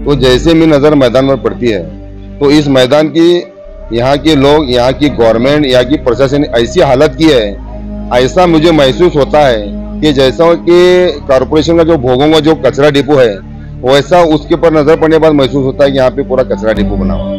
तो जैसे भी नज़र मैदान पर पड़ती है तो इस मैदान की यहाँ के लोग, यहाँ की गवर्नमेंट, यहाँ की प्रशासन ऐसी हालत की है, ऐसा मुझे महसूस होता है कि जैसा कि कॉरपोरेशन का जो भोगों का जो कचरा डिपो है वैसा उसके ऊपर नजर पड़ने के बाद महसूस होता है कि यहाँ पे पूरा कचरा डिपो बना हुआ है।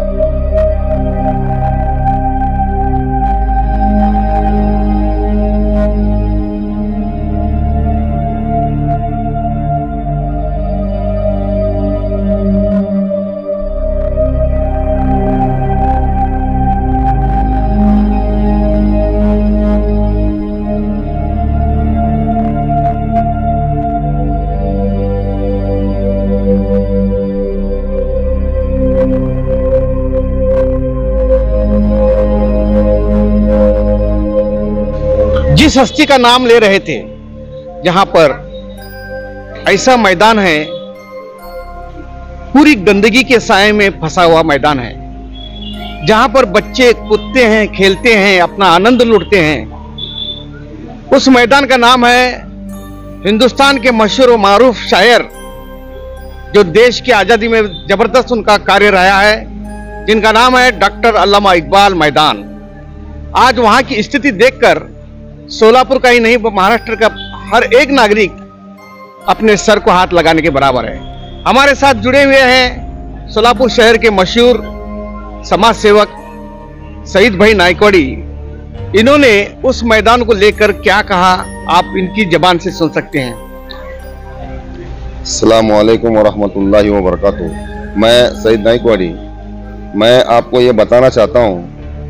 जिस हस्ती का नाम ले रहे थे, जहां पर ऐसा मैदान है, पूरी गंदगी के साए में फंसा हुआ मैदान है, जहां पर बच्चे कूदते हैं, खेलते हैं, अपना आनंद लूटते हैं। उस मैदान का नाम है हिंदुस्तान के मशहूर और मारूफ शायर, जो देश की आजादी में जबरदस्त उनका कार्य रहा है, जिनका नाम है डॉक्टर अल्लामा इकबाल मैदान। आज वहां की स्थिति देखकर सोलापुर का ही नहीं, महाराष्ट्र का हर एक नागरिक अपने सर को हाथ लगाने के बराबर है। हमारे साथ जुड़े हुए हैं सोलापुर शहर के मशहूर समाज सेवक सईद भाई नायकवाड़ी। इन्होंने उस मैदान को लेकर क्या कहा, आप इनकी जबान से सुन सकते हैं। अस्सलाम वालेकुम वरहमतुल्लाहि वबरकातुहू। मैं सईद नायकवाड़ी। मैं आपको ये बताना चाहता हूँ,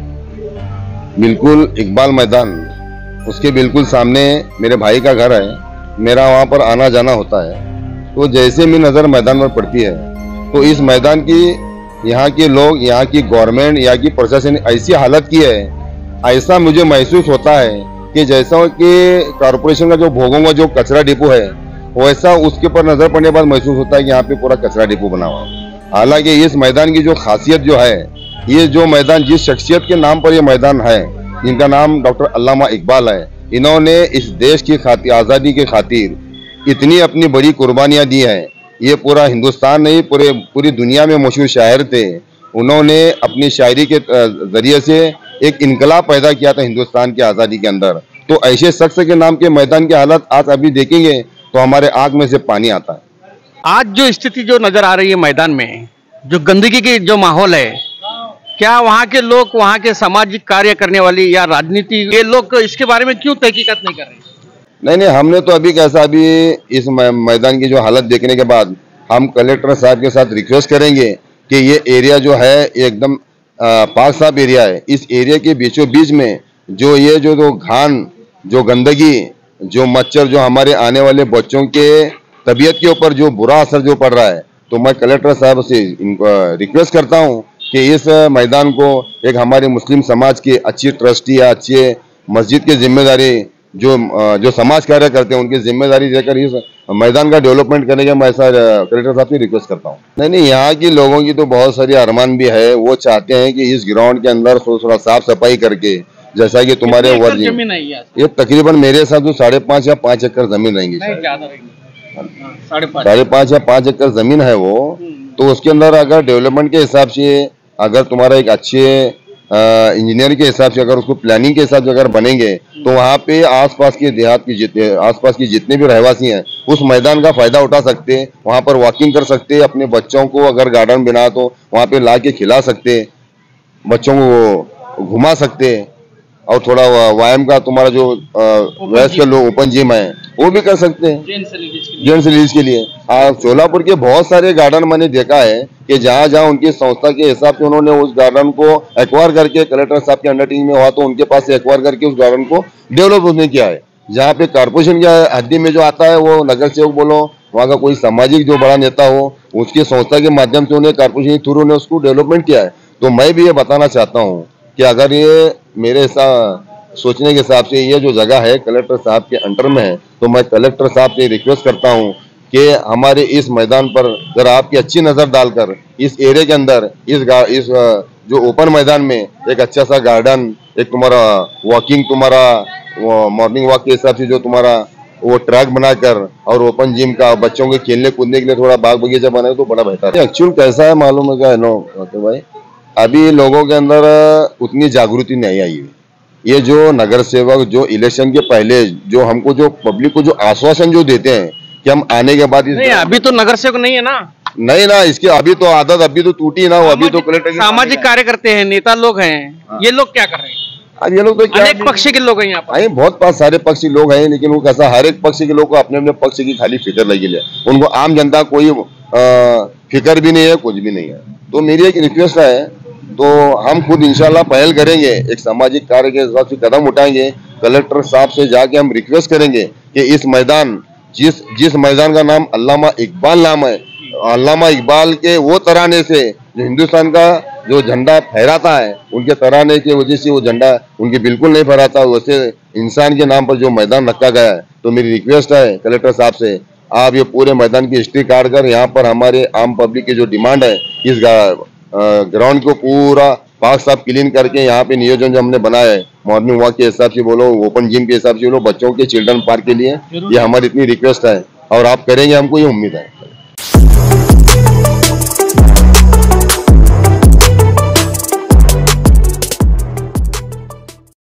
बिल्कुल इकबाल मैदान, उसके बिल्कुल सामने मेरे भाई का घर है, मेरा वहाँ पर आना जाना होता है। तो जैसे भी नज़र मैदान पर पड़ती है तो इस मैदान की यहाँ के लोग, यहाँ की गवर्नमेंट, यहाँ की प्रशासन ऐसी हालत की है, ऐसा मुझे महसूस होता है कि जैसा कि कॉरपोरेशन का जो भोगों का जो कचरा डिपो है वैसा उसके ऊपर नज़र पड़ने के बाद महसूस होता है कि यहाँ पे पूरा कचरा डिपो बना हुआ है। हालांकि इस मैदान की जो खासियत जो है, ये जो मैदान जिस शख्सियत के नाम पर यह मैदान है, जिनका नाम डॉक्टर अल्लामा इकबाल है, इन्होंने इस देश की खातिर, आज़ादी के खातिर इतनी अपनी बड़ी कुर्बानियाँ दी हैं। ये पूरा हिंदुस्तान नहीं, पूरी दुनिया में मशहूर शायर थे। उन्होंने अपनी शायरी के ज़रिए से एक इनकलाब पैदा किया था हिंदुस्तान की आज़ादी के अंदर। तो ऐसे शख्स के नाम के मैदान की हालत आज अभी देखेंगे तो हमारे आँख में से पानी आता है। आज जो स्थिति जो नजर आ रही है मैदान में, जो गंदगी की जो माहौल है, क्या वहाँ के लोग, वहाँ के सामाजिक कार्य करने वाली या राजनीति, ये लोग इसके बारे में क्यों तहकीकात नहीं कर रहे? नहीं, हमने तो अभी कैसा, अभी इस मैदान की जो हालत देखने के बाद हम कलेक्टर साहब के साथ रिक्वेस्ट करेंगे कि ये एरिया जो है एकदम पाक साफ एरिया है। इस एरिया के बीचों बीच में जो ये जो घान, जो गंदगी, जो मच्छर, जो हमारे आने वाले बच्चों के तबीयत के ऊपर जो बुरा असर जो पड़ रहा है, तो मैं कलेक्टर साहब से रिक्वेस्ट करता हूँ कि इस मैदान को एक हमारे मुस्लिम समाज के अच्छी ट्रस्टी या अच्छे मस्जिद की जिम्मेदारी, जो समाज कार्य करते हैं उनकी जिम्मेदारी देकर इस मैदान का डेवलपमेंट करने का मैं ऐसा कलेक्टर साहब से रिक्वेस्ट करता हूँ। नहीं, यहाँ की लोगों की तो बहुत सारी अरमान भी है। वो चाहते हैं कि इस ग्राउंड के अंदर थोड़ा साफ सफाई करके, जैसा कि तुम्हारे जमीन है ये तकरीबन मेरे हिसाब से 5.5 या 5 एकड़ जमीन रहेंगी, 5.5 या 5 एकड़ जमीन है वो। तो उसके अंदर अगर डेवलपमेंट के हिसाब से, अगर तुम्हारा एक अच्छे इंजीनियर के हिसाब से, अगर उसको प्लानिंग के हिसाब से अगर बनेंगे तो वहाँ पे आसपास के देहात के आसपास की जितने भी रहवासी हैं उस मैदान का फायदा उठा सकते हैं। वहाँ पर वॉकिंग कर सकते हैं, अपने बच्चों को अगर गार्डन बना तो वहाँ पे ला के खिला सकते, बच्चों को घुमा सकते, और थोड़ा व्यायाम का तुम्हारा जो वयस्क लोग ओपन जिम है वो भी कर सकते हैं जेंट्स रिलीज के लिए। सोलापुर के बहुत सारे गार्डन मैंने देखा है कि जहाँ जहाँ उनकी संस्था के हिसाब से उन्होंने उस गार्डन को एक्वायर करके, कलेक्टर साहब के अंडर टीम में हुआ तो उनके पास से एक्वायर करके उस गार्डन को डेवलप उसने किया है। जहाँ पे कॉर्पोरेशन के हद्दी में जो आता है, वो नगर सेवक बोलो, वहाँ का कोई सामाजिक जो बड़ा नेता हो, उसकी संस्था के माध्यम से उन्हें कॉर्पोरेशन के थ्रू ने उसको डेवलपमेंट किया है। तो मैं भी ये बताना चाहता हूँ कि अगर ये मेरे सोचने के हिसाब से ये जो जगह है कलेक्टर साहब के अंडर में है, तो मैं कलेक्टर साहब से रिक्वेस्ट करता हूँ कि हमारे इस मैदान पर जरा आपकी अच्छी नज़र डालकर इस एरिया के अंदर इस जो ओपन मैदान में एक अच्छा सा गार्डन, एक तुम्हारा वॉकिंग, तुम्हारा मॉर्निंग वॉक के हिसाब से जो तुम्हारा वो ट्रैक बनाकर और ओपन जिम का बच्चों के खेलने कूदने के लिए थोड़ा बाग बगीचा बनाए तो बड़ा बेहतर है। एक्चुअल कैसा है मालूम है क्या है नो तो भाई, अभी लोगों के अंदर उतनी जागृति नहीं आई है। ये जो नगर सेवक जो इलेक्शन के पहले जो हमको जो पब्लिक को जो आश्वासन जो देते हैं कि हम आने के बाद नहीं, अभी तो नगर सेवक नहीं है ना। नहीं ना, इसकी अभी तो आदत अभी तो टूटी ना, वो अभी तो कलेक्टर सामाजिक कार्यकर्ते हैं, नेता लोग हैं, ये लोग क्या कर रहे हैं? अब ये लोग तो क्या, अनेक पक्ष के लोग हैं यहाँ पर। बहुत पास सारे पक्ष के लोग हैं, लेकिन वो कैसा हर एक पक्ष के लोग को अपने अपने पक्ष की खाली फिक्र लगी है, उनको आम जनता कोई फिक्र भी नहीं है, कुछ भी नहीं है। तो मेरी एक रिक्वेस्ट है, तो हम खुद इंशाल्लाह पहल करेंगे, एक सामाजिक कार्य के हिसाब से कदम उठाएंगे, कलेक्टर साहब से जाके हम रिक्वेस्ट करेंगे कि इस मैदान जिस मैदान का नाम अल्लामा इकबाल नाम है, अल्लामा इकबाल के वो तराने से जो हिंदुस्तान का जो झंडा फहराता है, उनके तराने की वजह से वो झंडा उनके बिल्कुल नहीं फहराता, वैसे इंसान के नाम पर जो मैदान रखा गया है। तो मेरी रिक्वेस्ट है कलेक्टर साहब से, आप ये पूरे मैदान की हिस्ट्री काट कर यहाँ पर हमारे आम पब्लिक की जो डिमांड है, इस ग्राउंड को पूरा पार्क साफ क्लीन करके यहाँ पे नियोजन जो हमने बनाया है, मॉर्निंग वॉक के हिसाब से बोलो, ओपन जिम के हिसाब से बोलो, बच्चों के चिल्ड्रन पार्क के लिए, ये हमारी इतनी रिक्वेस्ट है और आप करेंगे, हमको ये उम्मीद है।